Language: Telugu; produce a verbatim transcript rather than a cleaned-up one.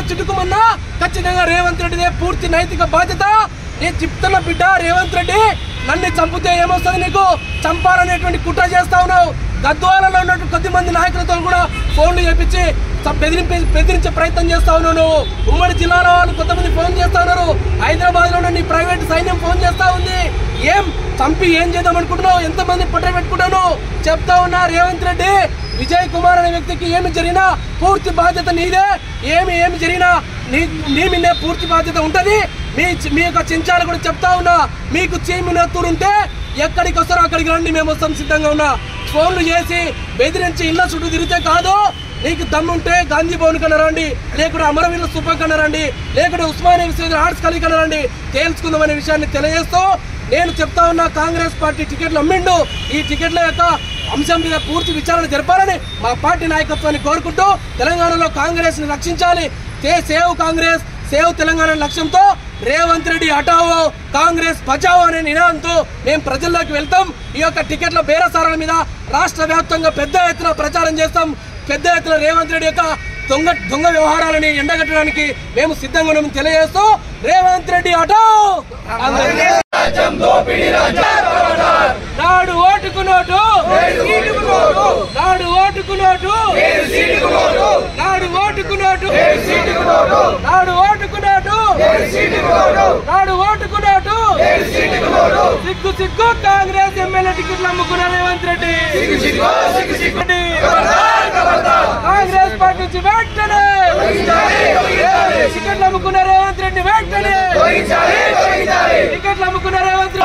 చిటుకుమన్నా ఖచ్చితంగా రేవంత్ రెడ్డిదే పూర్తి నైతిక బాధ్యత. నేను చెప్తున్న బిడ్డ రేవంత్ రెడ్డి, నన్ను చంపితే ఏమొస్తుంది నీకు? చంపాలనేటువంటి కుట్ర చేస్తా ఉన్నావు. గద్వాలలో ఉన్నటువంటి కొద్ది మంది నాయకులతో కూడా ఫోన్లు చేపించి బెదిరింపే బెదిరించే ప్రయత్నం చేస్తా ఉన్నావు నువ్వు. ఉమ్మడి జిల్లాలో వాళ్ళు కొంతమంది ఫోన్ చేస్తా ఉన్నారు. హైదరాబాద్ లో నీ ప్రైవేట్ సైన్యం ఫోన్ చేస్తా ఉంది. ఏం చంపి ఏం చేద్దాం అనుకుంటున్నావు? ఎంతమంది పట్ట పెట్టుకుంటాను చెప్తా ఉన్నా. రేవంత్ రెడ్డి, విజయ్ కుమార్ అనే వ్యక్తికి ఏమి జరిగినా పూర్తి బాధ్యత నీదే. ఏమి ఏమి జరిగినా నీ నీ మీదే పూర్తి బాధ్యత ఉంటది. మీ మీ యొక్క చెంచాలు కూడా చెప్తా ఉన్నా. మీకు చీమినత్తూరు ఉంటే ఎక్కడికి వస్తారో అక్కడికి రండి, మేము వస్తాం సిద్ధంగా ఉన్నా. ఫోన్లు చేసి బెదిరించి ఇళ్ల చుట్టూ తిరిగితే కాదు. నీకు దమ్ముంటే గాంధీ భవన్ కన్నా రండి, లేకుంటే అమరవీరుల స్థూపం కన్నా రండి, లేకుంటే ఉస్మానియా విశ్వవిద్యాలయం ఆర్ట్స్ కాలేజ్ కన్నా రండి, తేల్చుకుందామనే విషయాన్ని తెలియజేస్తూ నేను చెప్తా ఉన్నా. కాంగ్రెస్ పార్టీ టికెట్లు అమ్మిండు. ఈ టికెట్ల యొక్క అంశం మీద పూర్తి విచారణ జరపాలని మా పార్టీ నాయకత్వాన్ని కోరుకుంటూ తెలంగాణలో కాంగ్రెస్ ని రక్షించాలి. సేవ్ కాంగ్రెస్, సేవ్ తెలంగాణ లక్ష్యంతో రేవంత్ రెడ్డి హఠావో, కాంగ్రెస్ బచావో అనే నినాదంతో మేము ప్రజల్లోకి వెళ్తాం. ఈ యొక్క టికెట్ల బేరసారాల మీద రాష్ట్ర వ్యాప్తంగా పెద్ద ఎత్తున ప్రచారం చేస్తాం. పెద్ద ఎత్తున రేవంత్ రెడ్డి యొక్క దొంగ దొంగ వ్యవహారాలని ఎండగట్టడానికి మేము సిద్ధంగా ఉన్నామని తెలియజేస్తూ రేవంత్ రెడ్డి హఠావో. నాడు ఓటుకు నోటు, నాడు ఓటుకు నోటు, నాడు ఓటుకు నోటు, నాడు ఓటుకు నోటు, నాడు ఓటుకు నోటు. సిగ్గు సిగ్గు కాంగ్రెస్ ఎమ్మెల్యే టికెట్లు అమ్ముకున్న రేవంత్ రెడ్డి. కాంగ్రెస్ పార్టీ నుంచి వెంటనే టికెట్లు అమ్ముకున్న రేవంత్ రెడ్డి వెంటనే టికెట్లు అమ్ముకున్న రేవంత్